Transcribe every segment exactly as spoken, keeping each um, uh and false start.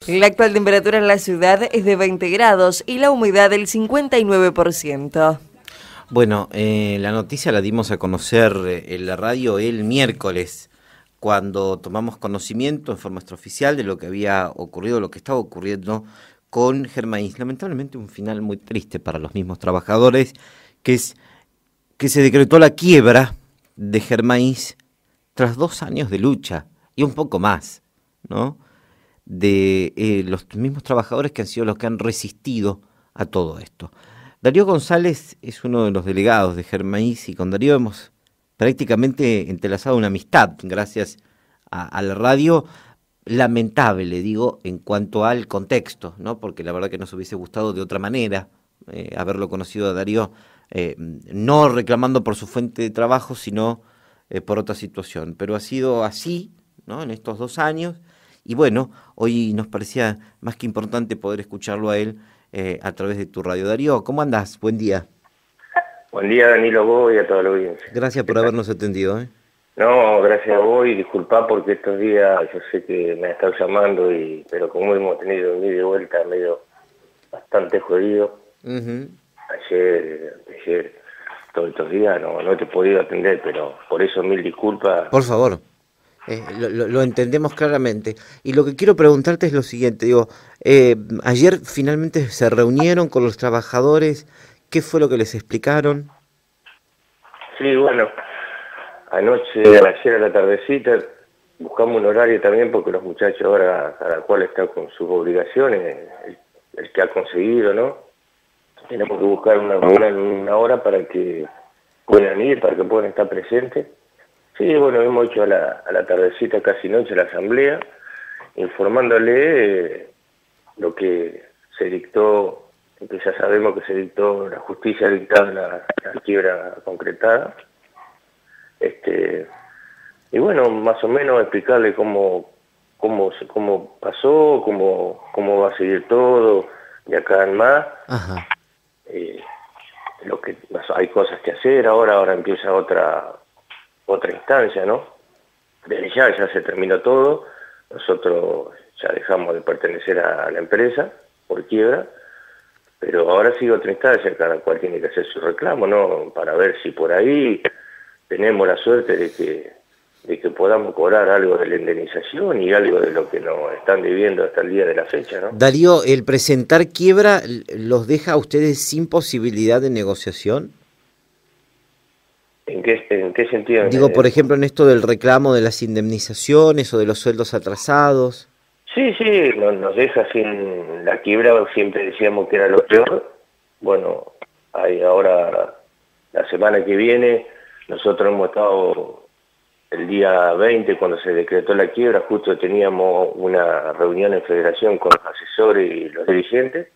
La actual temperatura en la ciudad es de veinte grados y la humedad del cincuenta y nueve por ciento. Bueno, eh, la noticia la dimos a conocer eh, en la radio el miércoles, cuando tomamos conocimiento en forma extraoficial de lo que había ocurrido, lo que estaba ocurriendo con Germaís. Lamentablemente un final muy triste para los mismos trabajadores, que es que se decretó la quiebra de Germaís tras dos años de lucha y un poco más, ¿no? De eh, los mismos trabajadores que han sido los que han resistido a todo esto. Darío González es uno de los delegados de Germaís y con Darío hemos prácticamente entrelazado una amistad gracias a, a la radio. Lamentable, digo, en cuanto al contexto, ¿no? Porque la verdad que nos hubiese gustado de otra manera eh, haberlo conocido a Darío, eh, no reclamando por su fuente de trabajo, sino eh, por otra situación. Pero ha sido así, ¿no? En estos dos años. Y bueno, hoy nos parecía más que importante poder escucharlo a él eh, a través de tu radio. Darío, ¿cómo andás? Buen día. Buen día, Danilo, vos y a toda la audiencia. Gracias por habernos atendido. ¿eh? No, gracias a vos y disculpá porque estos días yo sé que me has estado llamando, y pero como hemos tenido un ida y vuelta medio bastante jodido, uh-huh. ayer, ayer, todos estos días no, no te he podido atender, pero por eso mil disculpas. Por favor. Eh, lo, lo, lo entendemos claramente. Y lo que quiero preguntarte es lo siguiente, digo, eh, ayer finalmente se reunieron con los trabajadores, ¿qué fue lo que les explicaron? Sí, bueno, anoche, ayer a la tardecita, buscamos un horario también porque los muchachos ahora, cada cual está con sus obligaciones, el, el que ha conseguido, ¿no? Tenemos que buscar una, una, una hora para que puedan ir, para que puedan estar presentes. Sí, bueno, hemos hecho a la, a la tardecita, casi noche, la asamblea, informándole eh, lo que se dictó, que ya sabemos que se dictó, la justicia dictada la, la quiebra concretada. Este, y bueno, más o menos explicarle cómo, cómo, cómo pasó, cómo, cómo va a seguir todo, de acá en más. Ajá. Eh, lo que, hay cosas que hacer, ahora, ahora empieza otra... otra instancia, ¿no? Desde ya, ya se terminó todo, nosotros ya dejamos de pertenecer a la empresa por quiebra, pero ahora sigue otra instancia, cada cual tiene que hacer su reclamo, ¿no? Para ver si por ahí tenemos la suerte de que, de que podamos cobrar algo de la indemnización y algo de lo que nos están debiendo hasta el día de la fecha, ¿no? Darío, ¿el presentar quiebra los deja a ustedes sin posibilidad de negociación? ¿En qué, en qué sentido? Digo, por ejemplo, en esto del reclamo de las indemnizaciones o de los sueldos atrasados. Sí, sí, nos, nos deja sin la quiebra, siempre decíamos que era lo peor. Bueno, hay ahora, la semana que viene, nosotros hemos estado el día veinte, cuando se decretó la quiebra, justo teníamos una reunión en federación con los asesores y los dirigentes.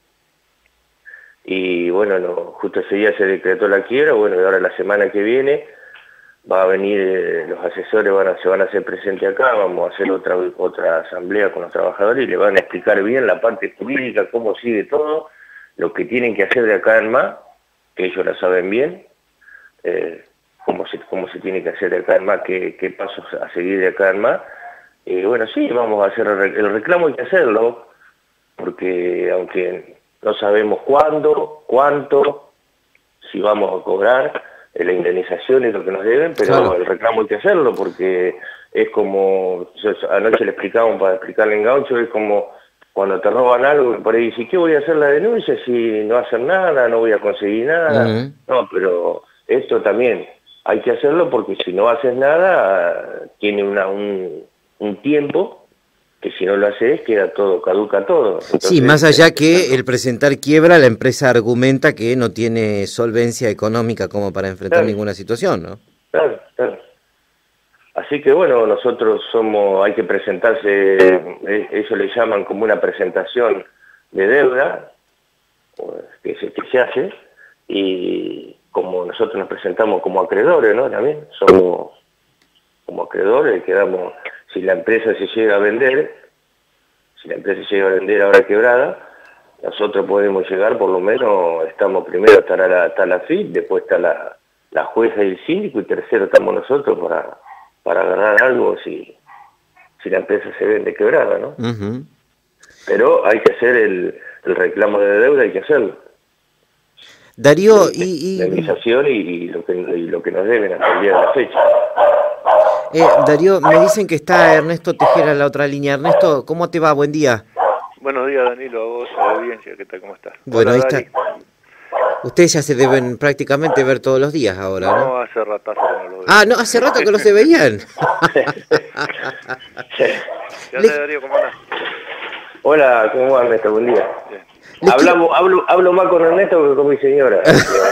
Y bueno, no, justo ese día se decretó la quiebra, bueno, y ahora la semana que viene va a venir, eh, los asesores van a, se van a hacer presentes acá, vamos a hacer otra otra asamblea con los trabajadores y le van a explicar bien la parte jurídica, cómo sigue todo, lo que tienen que hacer de acá en más, que ellos la saben bien, eh, cómo, se, cómo se tiene que hacer de acá en más, qué, qué pasos a seguir de acá en más. Y bueno, sí, vamos a hacer el, el reclamo, hay que hacerlo, porque aunque no sabemos cuándo, cuánto, si vamos a cobrar eh, la indemnización es lo que nos deben, pero claro, el reclamo hay que hacerlo, porque es como, yo, anoche le explicamos, para explicarle en gaucho, es como cuando te roban algo, por ahí dice, ¿qué voy a hacer la denuncia si no hacen nada, no voy a conseguir nada? Uh-huh. No, pero esto también hay que hacerlo, porque si no haces nada, tiene una, un, un tiempo, que si no lo haces queda todo, caduca todo. Entonces, sí, más allá que el presentar quiebra, la empresa argumenta que no tiene solvencia económica como para enfrentar claro, ninguna situación, ¿no? Claro, claro. Así que bueno, nosotros somos, hay que presentarse, ellos le llaman como una presentación de deuda, que se, que se hace, y como nosotros nos presentamos como acreedores, ¿no? También somos como acreedores, quedamos... Si la empresa se llega a vender, si la empresa se llega a vender ahora quebrada, nosotros podemos llegar, por lo menos, estamos primero, está la, está la F I P, después está la, la jueza y el síndico, y tercero estamos nosotros para, para agarrar algo si, si la empresa se vende quebrada, ¿no? Uh-huh. Pero hay que hacer el, el reclamo de deuda, hay que hacerlo. Darío, La, y, y... la indemnización y, y, lo que, y lo que nos deben hasta el día de la fecha. Eh, Darío, me dicen que está Ernesto Tejera en la otra línea. Ernesto, ¿cómo te va? Buen día. Buenos días, Danilo, a vos, a la audiencia, ¿qué tal? ¿Cómo estás? Bueno, Hola, ahí Dari. está. Ustedes ya se deben prácticamente ver todos los días ahora, ¿no? No, hace ratazo que no lo veo. Ah, no, hace rato que no se veían. ¿Qué haces, Darío? ¿Cómo andás? Hola, ¿cómo va, Ernesto? Buen día. Bien. Hablamos, hablo, hablo más con Ernesto que con mi señora.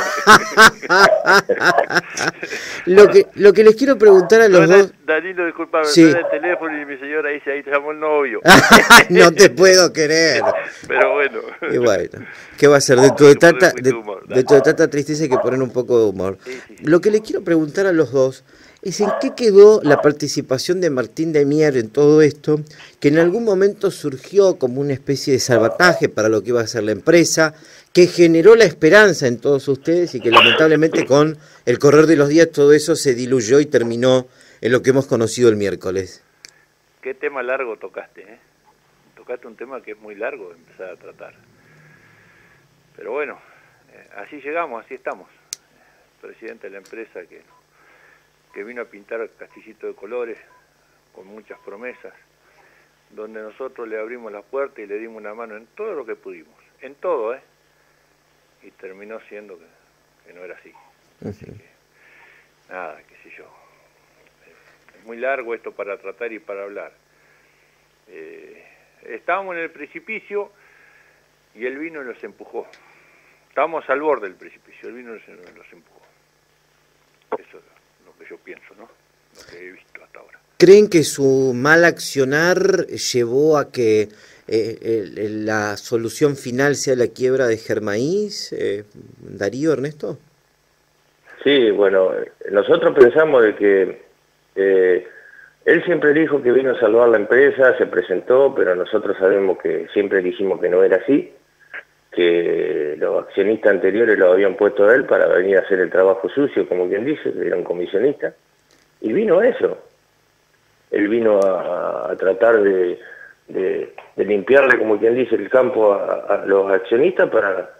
lo que lo que les quiero preguntar a los Suena, dos... Danilo, disculpame, Sí. suena el teléfono y mi señora dice, ahí te llamó el novio. No te puedo querer. Pero bueno. Y bueno, ¿qué va a ser? Dentro de Un poco de tanta, de- humor, dale. dentro de tanta tristeza hay que poner un poco de humor. Sí, sí, sí. Lo que le quiero preguntar a los dos es en qué quedó la participación de Martín de Mier en todo esto, que en algún momento surgió como una especie de salvataje para lo que iba a ser la empresa, que generó la esperanza en todos ustedes y que lamentablemente con el correr de los días todo eso se diluyó y terminó en lo que hemos conocido el miércoles. Qué tema largo tocaste, ¿eh? Tocaste un tema que es muy largo de empezar a tratar. Pero bueno, eh, así llegamos, así estamos. Presidente de la empresa que, que vino a pintar el Castillito de Colores con muchas promesas, donde nosotros le abrimos la puerta y le dimos una mano en todo lo que pudimos, en todo, ¿eh? Y terminó siendo que, que no era así. Así que, nada, qué sé yo. Es muy largo esto para tratar y para hablar. Eh, estábamos en el precipicio y el vino nos empujó. Estábamos al borde del precipicio, el vino nos, nos empujó. Eso es lo que yo pienso, ¿no? Lo que he visto hasta ahora. ¿Creen que su mal accionar llevó a que eh, el, el, la solución final sea la quiebra de Germaís? Eh, ¿Darío, Ernesto? Sí, bueno, nosotros pensamos de que eh, él siempre dijo que vino a salvar la empresa, se presentó, pero nosotros sabemos que siempre dijimos que no era así, que los accionistas anteriores lo habían puesto a él para venir a hacer el trabajo sucio, como quien dice, que era un comisionista, y vino a eso. Él vino a, a tratar de, de, de limpiarle, como quien dice, el campo a, a los accionistas para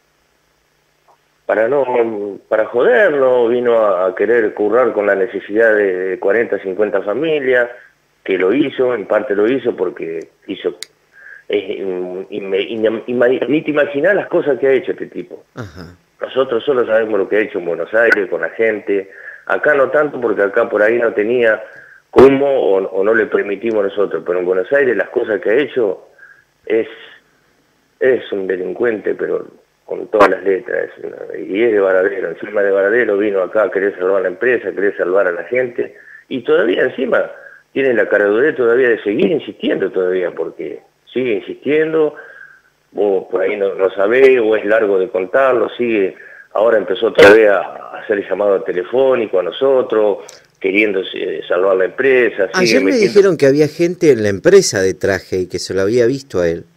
para no para joderlo, vino a, a querer currar con la necesidad de cuarenta, cincuenta familias, que lo hizo, en parte lo hizo porque hizo, eh, y me, y me, y me, ni te imaginas las cosas que ha hecho este tipo. Ajá. Nosotros solo sabemos lo que ha hecho en Buenos Aires, con la gente, acá no tanto porque acá por ahí no tenía cómo o, o no le permitimos nosotros, pero en Buenos Aires las cosas que ha hecho es, es un delincuente, pero con todas las letras, y es de Varadero, encima de Varadero vino acá a querer salvar la empresa, a querer salvar a la gente, y todavía encima tiene la caradurez todavía de seguir insistiendo todavía, porque sigue insistiendo, vos por ahí no, no sabés, o es largo de contarlo, sigue, ahora empezó otra vez a hacer llamado telefónico a nosotros, queriendo eh, salvar la empresa. Ayer me metiendo... dijeron que había gente en la empresa de traje y que se lo había visto a él.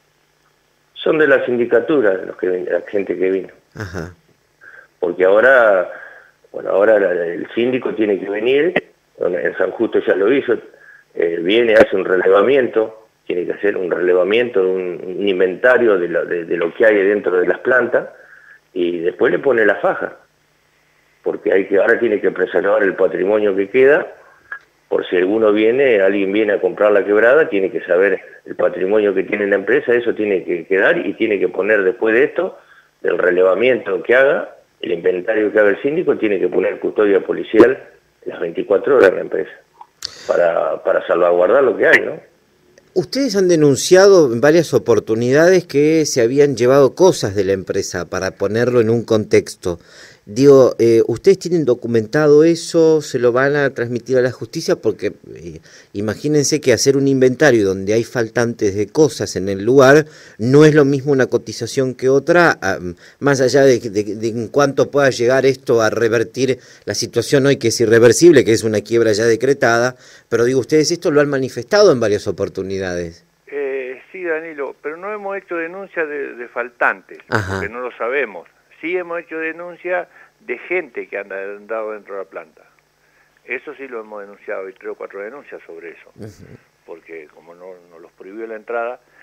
Son de la sindicatura, los que, la gente que vino. Ajá. Porque ahora, bueno, ahora el síndico tiene que venir, en San Justo ya lo hizo, eh, viene, hace un relevamiento, tiene que hacer un relevamiento, un, un inventario de lo, de, de lo que hay dentro de las plantas, y después le pone la faja, porque hay que ahora tiene que preservar el patrimonio que queda, por si alguno viene, alguien viene a comprar la quebrada, tiene que saber el patrimonio que tiene la empresa, eso tiene que quedar y tiene que poner después de esto, del relevamiento que haga, el inventario que haga el síndico, tiene que poner custodia policial las veinticuatro horas en la empresa, para, para salvaguardar lo que hay, ¿no? Ustedes han denunciado en varias oportunidades que se habían llevado cosas de la empresa, para ponerlo en un contexto. Digo, eh, ¿ustedes tienen documentado eso? ¿Se lo van a transmitir a la justicia? Porque eh, imagínense que hacer un inventario donde hay faltantes de cosas en el lugar no es lo mismo una cotización que otra, um, más allá de, de, de en cuánto pueda llegar esto a revertir la situación hoy que es irreversible, que es una quiebra ya decretada, pero digo, ustedes esto lo han manifestado en varias oportunidades. Eh, sí, Danilo, pero no hemos hecho denuncia de, de faltantes, Ajá. porque no lo sabemos. Sí hemos hecho denuncia de gente que anda andado dentro de la planta. Eso sí lo hemos denunciado, hay tres o cuatro denuncias sobre eso, uh-huh. porque como no nos los prohibió la entrada,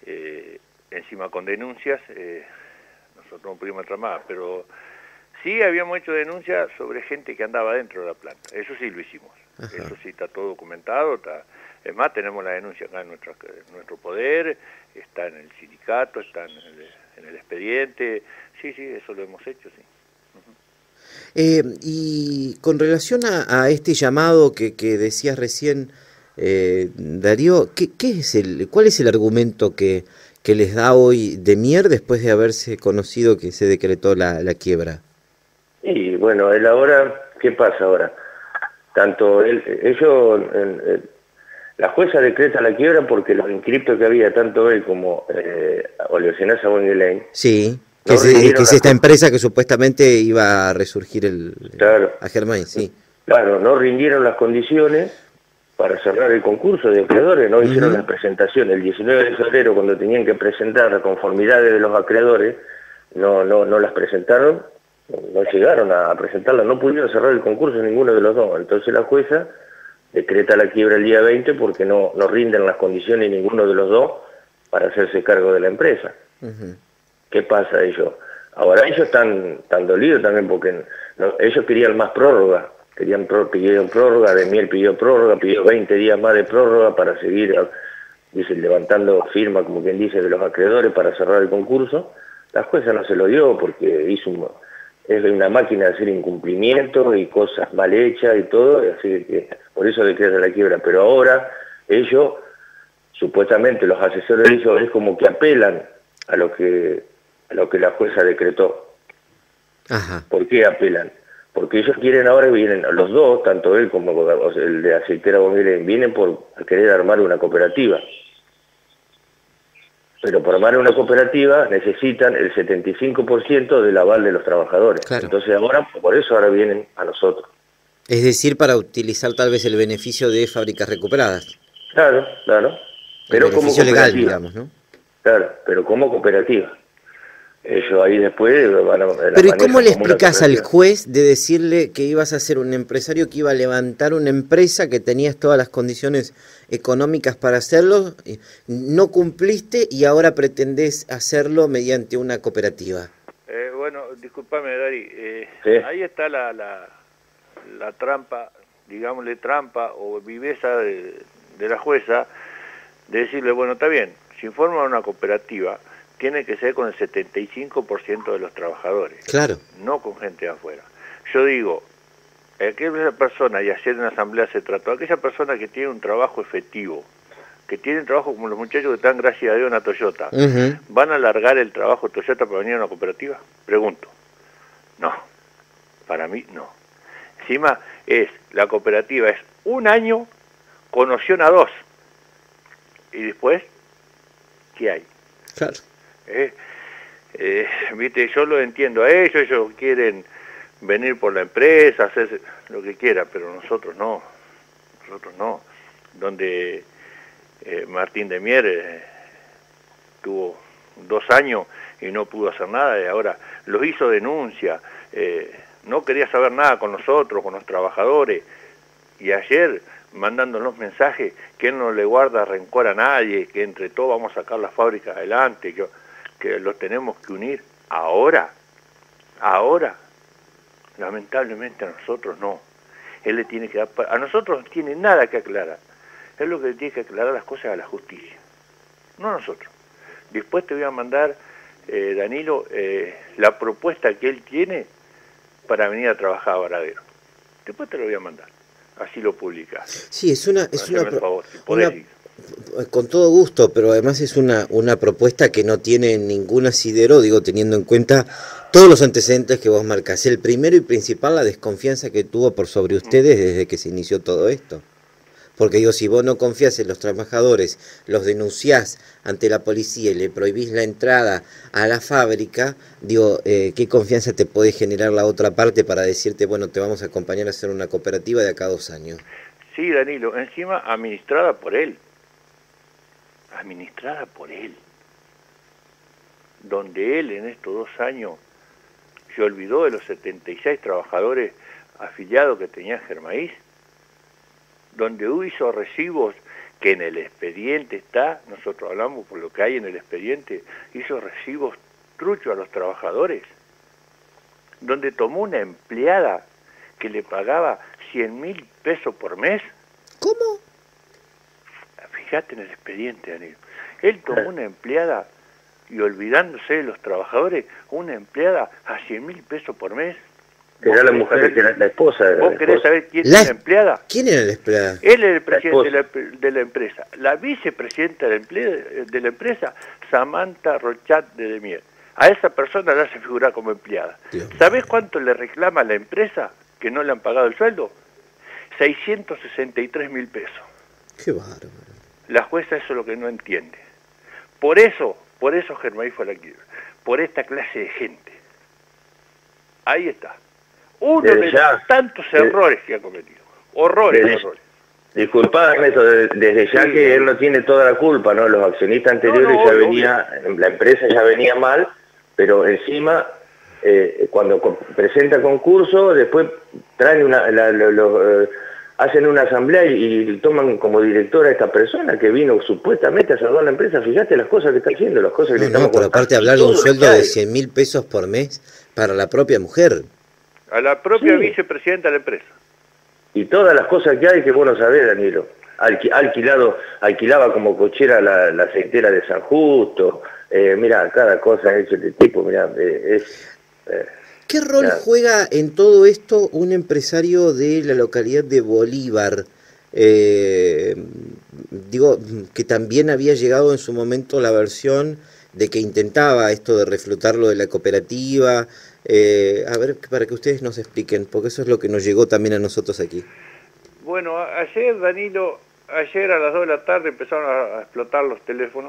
eh, encima con denuncias, eh, nosotros no pudimos entrar más, pero sí habíamos hecho denuncias sobre gente que andaba dentro de la planta, eso sí lo hicimos. Ajá. Eso sí está todo documentado, está, es más, tenemos la denuncia acá en nuestro, en nuestro poder, está en el sindicato, está en el, en el expediente, sí, sí, eso lo hemos hecho, sí. Eh, y con relación a, a este llamado que, que decías recién, eh, Darío, ¿qué, qué es el, ¿cuál es el argumento que, que les da hoy de Mier después de haberse conocido que se decretó la, la quiebra? Y bueno, él ahora, ¿qué pasa ahora? Tanto él, ellos, el, el, la jueza decreta la quiebra porque los inscriptos que había, tanto él como eh, Oleocenaza Wenguelain, sí. Que, no es, que es esta las... empresa que supuestamente iba a resurgir el, claro. a Germain, sí. Claro, no rindieron las condiciones para cerrar el concurso de acreedores, no uh-huh. hicieron las presentaciones. El diecinueve de febrero, cuando tenían que presentar las conformidades de los acreedores, no, no, no las presentaron, no llegaron a presentarlas, no pudieron cerrar el concurso ninguno de los dos. Entonces la jueza decreta la quiebra el día veinte porque no, no rinden las condiciones ninguno de los dos para hacerse cargo de la empresa. Uh-huh. ¿Qué pasa ellos? Ahora ellos están, están dolidos también porque no, ellos querían más prórroga, querían pro, pidieron prórroga, de Miel pidió prórroga, pidió veinte días más de prórroga para seguir, dice, levantando firma, como quien dice, de los acreedores para cerrar el concurso. La jueza no se lo dio porque hizo un, es una máquina de hacer incumplimientos y cosas mal hechas y todo, así que por eso decreta la quiebra. Pero ahora ellos, supuestamente los asesores de ellos, es como que apelan a lo que a lo que la jueza decretó. Ajá. ¿Por qué apelan? Porque ellos quieren ahora, vienen los dos, tanto él como el de Aceitera Wenguelain, vienen por querer armar una cooperativa. Pero para armar una cooperativa necesitan el setenta y cinco por ciento del aval de los trabajadores. Claro. Entonces ahora, por eso ahora vienen a nosotros. Es decir, para utilizar tal vez el beneficio de fábricas recuperadas. Claro, claro. Pero el beneficio como legal, digamos, ¿no? Claro, pero como cooperativa. Ellos ahí después van a... Pero ¿y cómo le explicás al juez de decirle que ibas a ser un empresario que iba a levantar una empresa, que tenías todas las condiciones económicas para hacerlo, no cumpliste y ahora pretendés hacerlo mediante una cooperativa? Eh, bueno, discúlpame, Dari, eh, ¿Sí? Ahí está la, la, la trampa, digámosle trampa o viveza de, de la jueza, de decirle, bueno, está bien, si forma una cooperativa, tiene que ser con el setenta y cinco por ciento de los trabajadores, claro, no con gente de afuera. Yo digo, aquella persona, y ayer en la asamblea se trató, aquella persona que tiene un trabajo efectivo, que tiene un trabajo como los muchachos que están, gracias a Dios, en la Toyota, uh-huh. ¿van a alargar el trabajo Toyota para venir a una cooperativa? Pregunto. No, para mí no. Encima es, la cooperativa es un año con opción a dos. Y después, ¿qué hay? Claro. Eh, eh, viste, yo lo entiendo a ellos, ellos quieren venir por la empresa, hacer lo que quieran, pero nosotros no, nosotros no. Donde eh, Martín de Mier eh, tuvo dos años y no pudo hacer nada, y ahora los hizo denuncia, eh, no quería saber nada con nosotros, con los trabajadores, y ayer mandándonos mensajes que él no le guarda rencor a nadie, que entre todos vamos a sacar la fábrica adelante, que, que los tenemos que unir. Ahora, ahora, lamentablemente a nosotros no. Él le tiene que dar, a nosotros no tiene nada que aclarar. Él lo que le tiene que aclarar las cosas a la justicia, no a nosotros. Después te voy a mandar, eh, Danilo, eh, la propuesta que él tiene para venir a trabajar a Varadero. Después te lo voy a mandar. Así lo publicás. Sí, es una... Es una, favor, si una con todo gusto, pero además es una, una propuesta que no tiene ningún asidero, digo, teniendo en cuenta todos los antecedentes que vos marcás. El primero y principal, la desconfianza que tuvo por sobre ustedes desde que se inició todo esto. Porque digo, si vos no confías en los trabajadores, los denunciás ante la policía y le prohibís la entrada a la fábrica, digo, eh, ¿qué confianza te puede generar la otra parte para decirte, bueno, te vamos a acompañar a hacer una cooperativa de acá a dos años? Sí, Danilo, encima administrada por él. Administrada por él. Donde él en estos dos años se olvidó de los setenta y seis trabajadores afiliados que tenía Germaís, donde hizo recibos que en el expediente está, nosotros hablamos por lo que hay en el expediente, hizo recibos truchos a los trabajadores, donde tomó una empleada que le pagaba cien mil pesos por mes. ¿Cómo? Fíjate en el expediente, Danilo. Él tomó una empleada y olvidándose de los trabajadores, una empleada a cien mil pesos por mes. Que era la mujer, saber, que era la esposa. De ¿Vos la querés esposa. saber quién La, es la empleada? ¿Quién era la empleada? Él es el presidente La de, la, de la empresa. La vicepresidenta de la, emple, de la empresa, Samantha Rochat de Demier. A esa persona la hace figurar como empleada. ¿Sabés cuánto le reclama a la empresa que no le han pagado el sueldo? seiscientos sesenta y tres mil pesos. Qué bárbaro. La jueza eso es lo que no entiende. Por eso, por eso Germaí fue a la quiebra. Por esta clase de gente. Ahí está. Uno Desde de ya, los tantos desde, errores que ha cometido. Horrores, desde, horrores. Disculpad, Ernesto, desde ya sí, que él no tiene toda la culpa, ¿no? Los accionistas anteriores no, no, ya obvio, venía, obvio. La empresa ya venía mal, pero encima, eh, cuando co presenta concurso, después traen una, la, lo, lo, eh, hacen una asamblea y, y toman como directora a esta persona que vino supuestamente a salvar la empresa. Fíjate las cosas que está haciendo, las cosas que no, le estamos no, pero aparte hablar de un sueldo de cien mil pesos por mes para la propia mujer. A la propia sí. vicepresidenta de la empresa. Y todas las cosas que hay que vos no sabés, Danilo. Alqui, alquilado, alquilaba como cochera la, la aceitera de San Justo. Eh, mira, cada cosa ha hecho este tipo, mira, eh, es... Eh, ¿Qué rol ya. juega en todo esto un empresario de la localidad de Bolívar? Eh, digo, que también había llegado en su momento la versión de que intentaba esto de reflotar lo de la cooperativa. Eh, a ver, para que ustedes nos expliquen, porque eso es lo que nos llegó también a nosotros aquí. Bueno, ayer, Danilo, ayer a las dos de la tarde empezaron a explotar los teléfonos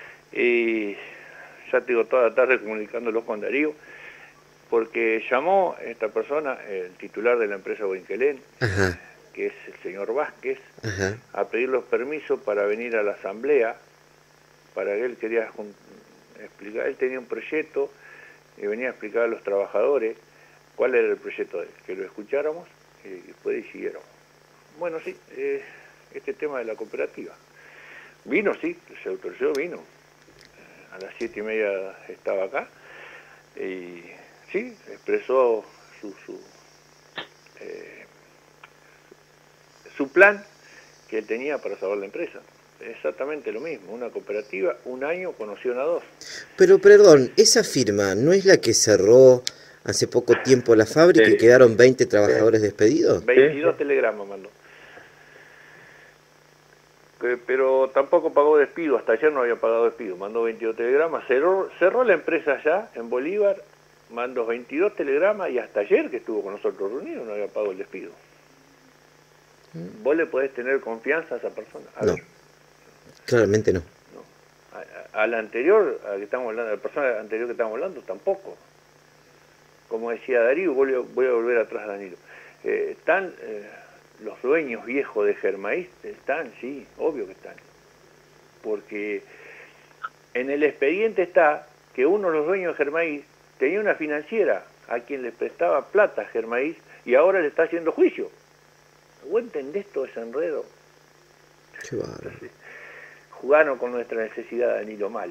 y ya te digo, toda la tarde comunicándolo con Darío, porque llamó esta persona, el titular de la empresa Boinquelén, que es el señor Vázquez, Ajá. a pedir los permisos para venir a la asamblea, para que él quería explicar, él tenía un proyecto y venía a explicar a los trabajadores cuál era el proyecto de él, que lo escucháramos y después siguiéramos. Bueno, sí, eh, este tema de la cooperativa. Vino, sí, se autorizó, vino. A las siete y media estaba acá y sí, expresó su, su, eh, su plan que él tenía para salvar la empresa. Exactamente lo mismo, una cooperativa, un año conoció a dos. Pero perdón, esa firma no es la que cerró hace poco tiempo la fábrica sí. y quedaron veinte trabajadores sí. despedidos. veintidós sí. telegramas mandó. Que, pero tampoco pagó despido, hasta ayer no había pagado despido, mandó veintidós telegramas, cerró, cerró la empresa allá en Bolívar, mandó veintidós telegramas y hasta ayer que estuvo con nosotros reunido no había pagado el despido. ¿Mm? ¿Vos le podés tener confianza a esa persona? A no. ver. Claramente no. no. A, a, a la anterior, a la que estamos hablando, a la persona anterior que estamos hablando, tampoco. Como decía Darío, voy a, voy a volver atrás, Danilo. Eh, están eh, los dueños viejos de Germaí, están, sí, obvio que están. Porque en el expediente está que uno de los dueños de Germaí tenía una financiera a quien le prestaba plata a Germaí y ahora le está haciendo juicio. ¿Vos entendés todo ese enredo? Qué bárbaro. Jugaron con nuestra necesidad, Danilo, mal.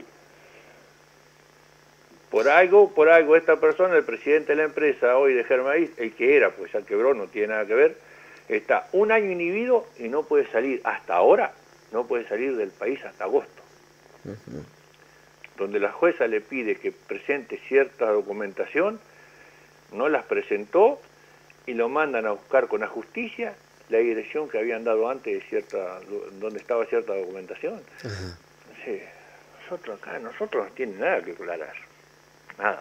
Por algo, por algo, esta persona, el presidente de la empresa hoy de Germaí, el que era, pues ya quebró, no tiene nada que ver, está un año inhibido y no puede salir, hasta ahora, no puede salir del país hasta agosto. Uh-huh. Donde la jueza le pide que presente cierta documentación, no las presentó y lo mandan a buscar con la justicia la dirección que habían dado antes de cierta, donde estaba cierta documentación. Uh-huh. Sí, nosotros acá, nosotros no tiene nada que aclarar, nada.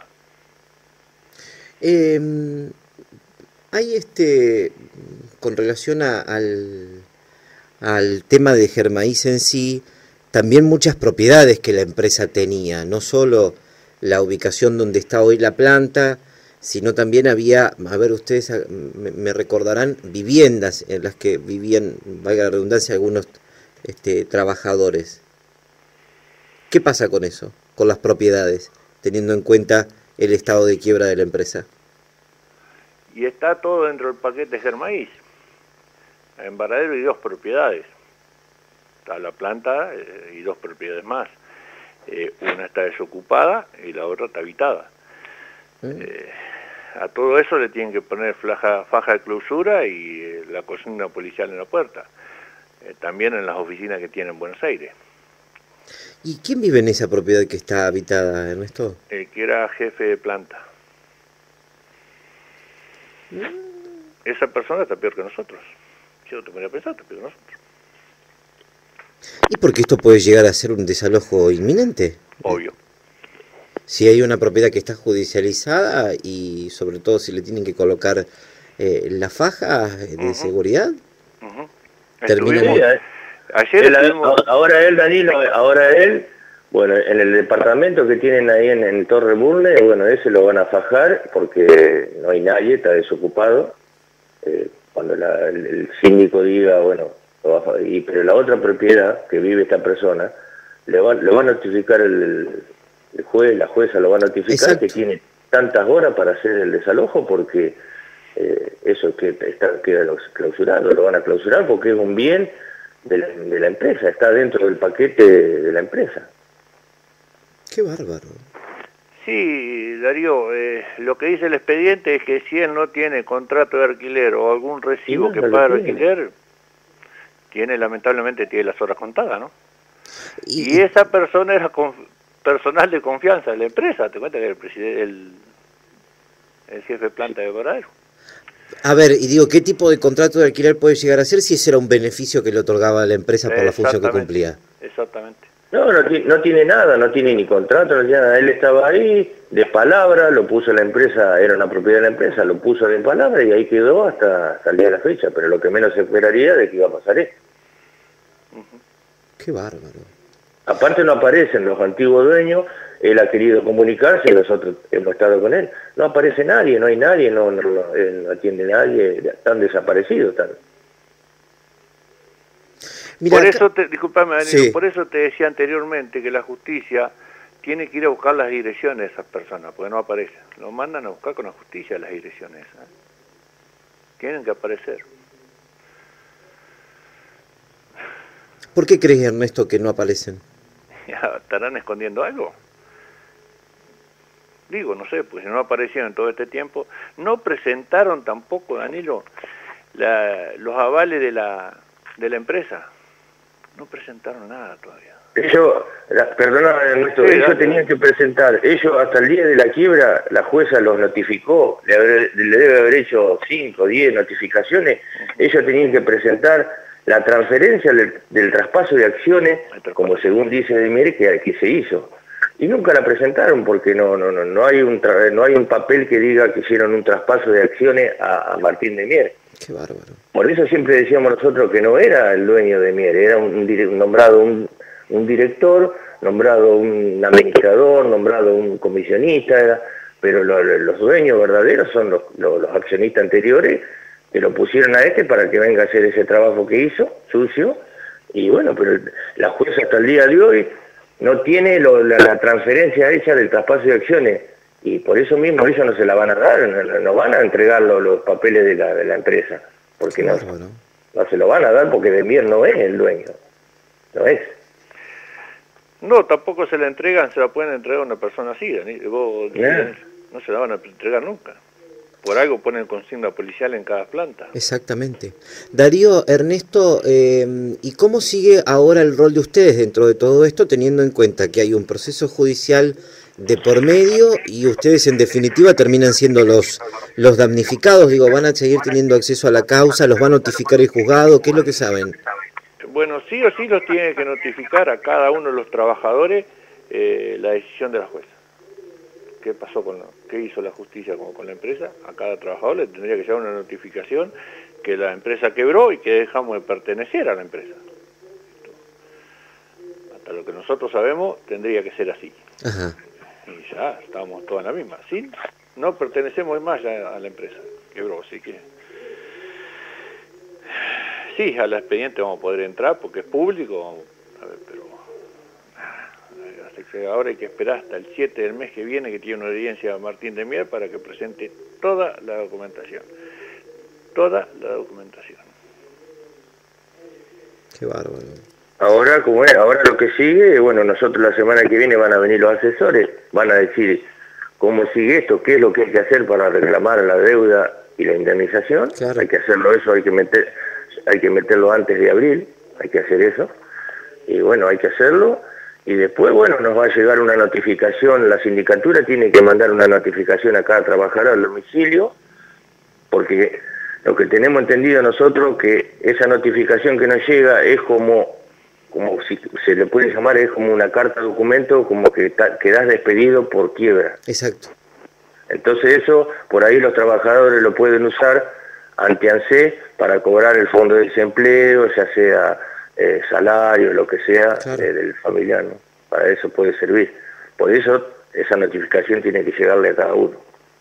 Eh, hay este, con relación a, al, al tema de Germaí en sí, también muchas propiedades que la empresa tenía, no solo la ubicación donde está hoy la planta, sino también había, a ver, ustedes me, me recordarán, viviendas en las que vivían, valga la redundancia, algunos este, trabajadores. ¿Qué pasa con eso, con las propiedades, teniendo en cuenta el estado de quiebra de la empresa? Y está todo dentro del paquete Germaí. En Varadero hay dos propiedades. está la planta eh, y dos propiedades más. Eh, una está desocupada y la otra está habitada. Eh, a todo eso le tienen que poner faja, faja de clausura y eh, la consigna policial en la puerta. Eh, también en las oficinas que tiene en Buenos Aires. ¿Y quién vive en esa propiedad que está habitada, Ernesto? El que era jefe de planta. Esa persona está peor que nosotros. Yo te ponía a pensar, está peor que nosotros. ¿Y por qué esto puede llegar a ser un desalojo inminente? Obvio. Si hay una propiedad que está judicializada y sobre todo si le tienen que colocar eh, la faja de Uh-huh. seguridad, Uh-huh. terminamos... Sí, eh, Ayer él, estuvimos... ahora él, Danilo, ahora él, bueno, en el departamento que tienen ahí en, en Torre Burle, bueno, ese lo van a fajar porque no hay nadie, está desocupado. Eh, cuando la, el, el síndico diga, bueno, lo va a fajar. Y, pero la otra propiedad que vive esta persona, le va, lo va a notificar el, el juez, la jueza lo va a notificar. Exacto. Que tiene tantas horas para hacer el desalojo porque eh, eso que está, queda clausurado, lo van a clausurar porque es un bien de la, de la empresa, está dentro del paquete de la empresa. Qué bárbaro. Sí, Darío, eh, lo que dice el expediente es que si él no tiene contrato de alquiler o algún recibo que paga el alquiler, tiene, lamentablemente, tiene las horas contadas, ¿no? Y, y esa persona era con, personal de confianza de la empresa, te cuenta que el presidente, el, el jefe de planta de Varadero. A ver, y digo, ¿qué tipo de contrato de alquiler puede llegar a ser si ese era un beneficio que le otorgaba la empresa por la función que cumplía? Exactamente. No, no, no tiene nada, no tiene ni contrato, no tiene nada. Él estaba ahí de palabra, lo puso la empresa, era una propiedad de la empresa, lo puso de palabra y ahí quedó hasta, hasta el día de la fecha, pero lo que menos se esperaría de que iba a pasar es. Uh-huh. Qué bárbaro. Aparte no aparecen los antiguos dueños, él ha querido comunicarse, nosotros hemos estado con él, no aparece nadie, no hay nadie, no, no, no, no atiende nadie, están desaparecidos, están. Mirá, por eso, te, disculpame, Danilo, sí. Por eso te decía anteriormente que la justicia tiene que ir a buscar las direcciones de esas personas, porque no aparecen. Lo mandan a buscar con la justicia las direcciones. ¿eh? Tienen que aparecer. ¿Por qué crees, Ernesto, que no aparecen? Ya, ¿estarán escondiendo algo? Digo, no sé, pues si no aparecieron en todo este tiempo. No presentaron tampoco, Danilo, la, los avales de la, de la empresa. No presentaron nada todavía. Ellos, perdóname, Ernesto, sí, ellos dale. tenían que presentar, ellos hasta el día de la quiebra, la jueza los notificó, le, haber, le debe haber hecho cinco, diez notificaciones, uh-huh. Ellos tenían que presentar la transferencia del, del traspaso de acciones, como según dice Demier, que, que se hizo. Y nunca la presentaron porque no no no no hay un tra no hay un papel que diga que hicieron un traspaso de acciones a, a Martín Demier. Qué bárbaro. Por eso siempre decíamos nosotros que no era el dueño de Mier, era un, un nombrado un, un director, nombrado un administrador, nombrado un comisionista, era, pero lo, lo, los dueños verdaderos son los, los, los accionistas anteriores que lo pusieron a este para que venga a hacer ese trabajo que hizo, sucio, y bueno, pero la jueza hasta el día de hoy no tiene lo, la, la transferencia hecha del traspaso de acciones, y por eso mismo ellos no se la van a dar, no, no van a entregar los, los papeles de la, de la empresa, porque no, no, no se lo van a dar porque Demier no es el dueño, no es. No, tampoco se la entregan, se la pueden entregar a una persona así, vos, yeah. No se la van a entregar nunca. Por algo ponen consigna policial en cada planta. Exactamente. Darío, Ernesto, eh, ¿y cómo sigue ahora el rol de ustedes dentro de todo esto, teniendo en cuenta que hay un proceso judicial de por medio y ustedes en definitiva terminan siendo los, los damnificados? Digo, ¿van a seguir teniendo acceso a la causa? ¿Los va a notificar el juzgado? ¿Qué es lo que saben? Bueno, sí o sí los tiene que notificar a cada uno de los trabajadores eh, la decisión de la jueza. ¿Qué pasó con la, qué hizo la justicia con, con la empresa? A cada trabajador le tendría que llegar una notificación que la empresa quebró y que dejamos de pertenecer a la empresa. Hasta lo que nosotros sabemos tendría que ser así. Ajá. Y ya estamos todos en la misma. ¿Sí? No pertenecemos más ya a la empresa. Quebró, así que... Sí, al expediente vamos a poder entrar porque es público, vamos a ver, pero... Ahora hay que esperar hasta el siete del mes que viene, que tiene una audiencia Martín Demier, para que presente toda la documentación. Toda la documentación. Qué bárbaro. Ahora, como es, ahora lo que sigue, bueno, nosotros la semana que viene van a venir los asesores, van a decir cómo sigue esto, qué es lo que hay que hacer para reclamar la deuda y la indemnización. Claro. Hay que hacerlo eso, hay que meter, hay que meterlo antes de abril, hay que hacer eso. Y bueno, hay que hacerlo. Y después, bueno, nos va a llegar una notificación, la sindicatura tiene que mandar una notificación a cada trabajador al domicilio, porque lo que tenemos entendido nosotros que esa notificación que nos llega es como, como si se le puede llamar, es como una carta documento, como que quedás despedido por quiebra. Exacto. Entonces eso, por ahí los trabajadores lo pueden usar ante ANSES para cobrar el fondo de desempleo, ya sea eh, salario, lo que sea, claro. eh, del familiar, ¿no? Para eso puede servir. Por eso esa notificación tiene que llegarle a cada uno.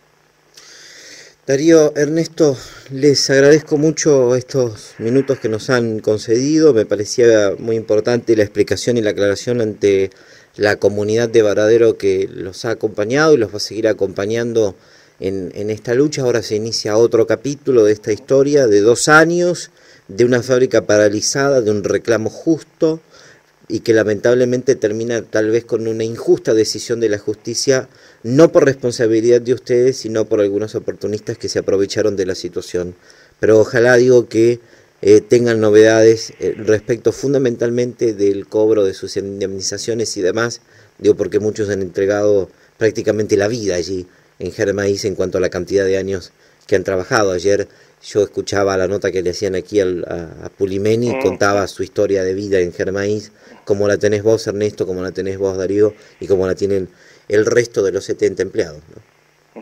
Darío, Ernesto, les agradezco mucho estos minutos que nos han concedido. Me parecía muy importante la explicación y la aclaración ante la comunidad de Varadero que los ha acompañado y los va a seguir acompañando en, en esta lucha. Ahora se inicia otro capítulo de esta historia de dos años, de una fábrica paralizada, de un reclamo justo y que lamentablemente termina tal vez con una injusta decisión de la justicia, no por responsabilidad de ustedes, sino por algunos oportunistas que se aprovecharon de la situación. Pero ojalá, digo, que eh, tengan novedades eh, respecto fundamentalmente del cobro de sus indemnizaciones y demás, digo, porque muchos han entregado prácticamente la vida allí en Germaís en cuanto a la cantidad de años que han trabajado. Ayer yo escuchaba la nota que le hacían aquí al, a, a Pulimeni y contaba su historia de vida en Germaís, como la tenés vos, Ernesto, como la tenés vos, Darío, y como la tienen el resto de los setenta empleados, ¿no?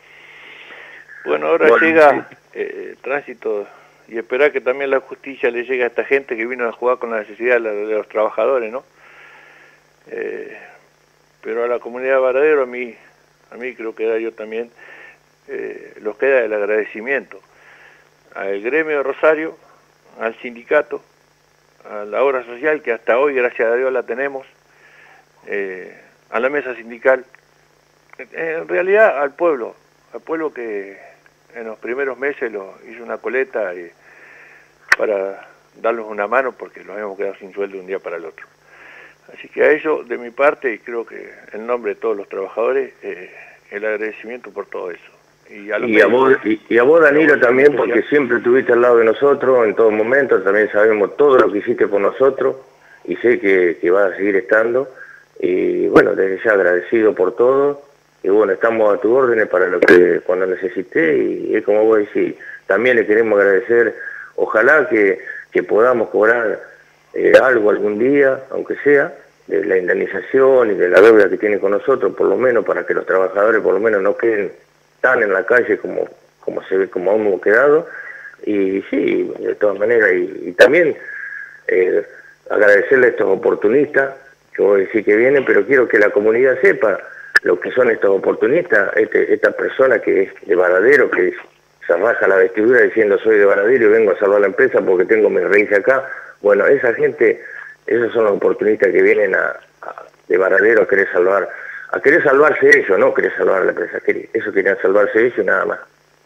Bueno, ahora bueno, llega sí. eh, tránsito y esperar que también la justicia le llegue a esta gente que vino a jugar con la necesidad de, la, de los trabajadores, ¿no? Eh, pero a la comunidad de Varadero, a mí, a mí creo que Darío también, eh, los queda el agradecimiento al gremio de Rosario, al sindicato, a la obra social que hasta hoy, gracias a Dios, la tenemos, eh, a la mesa sindical, en realidad al pueblo, al pueblo que en los primeros meses lo hizo una coleta y, para darles una mano porque nos habíamos quedado sin sueldo de un día para el otro. Así que a ellos, de mi parte, y creo que en nombre de todos los trabajadores, eh, el agradecimiento por todo eso. Y a, y, a vos, y, y a vos, Danilo, también, porque siempre estuviste al lado de nosotros en todo momento, también sabemos todo lo que hiciste por nosotros, y sé que, que vas a seguir estando, y bueno, desde ya agradecido por todo, y bueno, estamos a tus órdenes para lo que cuando necesité, y es como vos decís, también le queremos agradecer, ojalá que, que podamos cobrar eh, algo algún día, aunque sea, de la indemnización y de la deuda que tienen con nosotros, por lo menos para que los trabajadores por lo menos no queden tan en la calle como, como se ve, como aún hemos quedado, y sí, de todas maneras, y, y también eh, agradecerle a estos oportunistas, que vos decís que vienen, pero quiero que la comunidad sepa lo que son estos oportunistas, este, esta persona que es de Varadero, que se raja la vestidura diciendo soy de Varadero y vengo a salvar la empresa porque tengo mis raíces acá. Bueno, esa gente, esos son los oportunistas que vienen a, a, de Varadero a querer salvar, a querer salvarse ellos, no querer salvar a la empresa, eso querían salvarse ellos y nada más.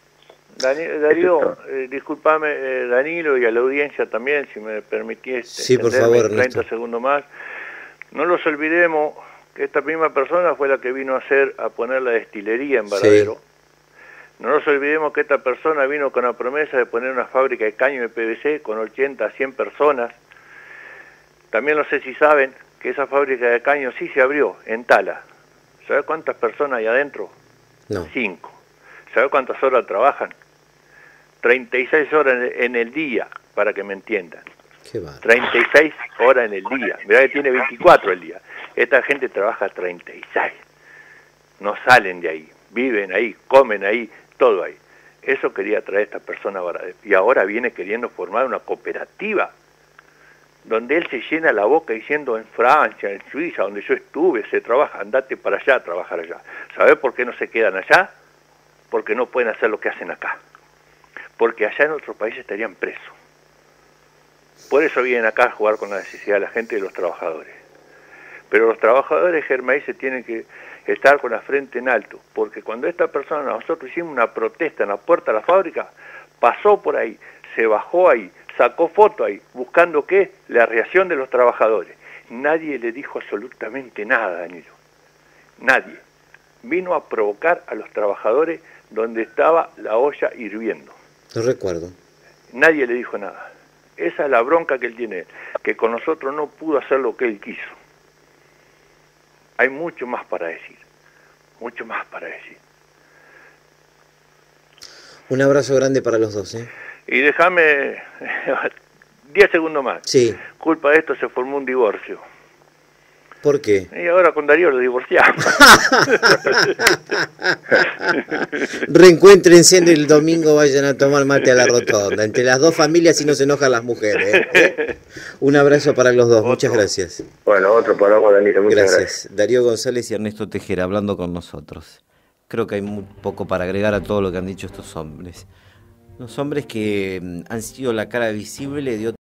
Darío, eh, discúlpame, eh, Danilo, y a la audiencia también, si me permitís, sí, por favor, treinta segundos más. No los olvidemos que esta misma persona fue la que vino a hacer, a poner la destilería en Varadero. Sí. No nos olvidemos que esta persona vino con la promesa de poner una fábrica de caño de P V C con ochenta a cien personas. También no sé si saben que esa fábrica de caño sí se abrió en Tala. ¿Sabe cuántas personas hay adentro? No. Cinco. ¿Sabe cuántas horas trabajan? treinta y seis horas en el día, para que me entiendan. Qué bárbaro. treinta y seis horas en el día. Mirá que tiene veinticuatro el día. Esta gente trabaja treinta y seis. No salen de ahí. Viven ahí, comen ahí, todo ahí. Eso quería traer esta persona ahora. Y ahora viene queriendo formar una cooperativa donde él se llena la boca diciendo en Francia, en Suiza, donde yo estuve, se trabaja, andate para allá a trabajar allá. ¿Sabés por qué no se quedan allá? Porque no pueden hacer lo que hacen acá. Porque allá en otros países estarían presos. Por eso vienen acá a jugar con la necesidad de la gente y de los trabajadores. Pero los trabajadores de Germaís se tienen que estar con la frente en alto, porque cuando esta persona, nosotros hicimos una protesta en la puerta de la fábrica, pasó por ahí, se bajó ahí, sacó foto ahí, buscando qué, la reacción de los trabajadores. Nadie le dijo absolutamente nada, Danilo. Nadie. Vino a provocar a los trabajadores donde estaba la olla hirviendo. Lo recuerdo. Nadie le dijo nada. Esa es la bronca que él tiene, que con nosotros no pudo hacer lo que él quiso. Hay mucho más para decir, mucho más para decir. Un abrazo grande para los dos, ¿eh? Y déjame diez segundos más. Sí. Culpa de esto se formó un divorcio. ¿Por qué? Y ahora con Darío lo divorciamos. Reencuéntrense el domingo, vayan a tomar mate a la rotonda. Entre las dos familias y no se enojan las mujeres, ¿eh? Un abrazo para los dos, Otro. Muchas gracias. Bueno, otro para vos, Danilo, muchas Gracias. gracias. Darío González Y Ernesto Tejera hablando con nosotros. Creo que hay muy poco para agregar a todo lo que han dicho estos hombres. Los hombres que mm, han sido la cara visible de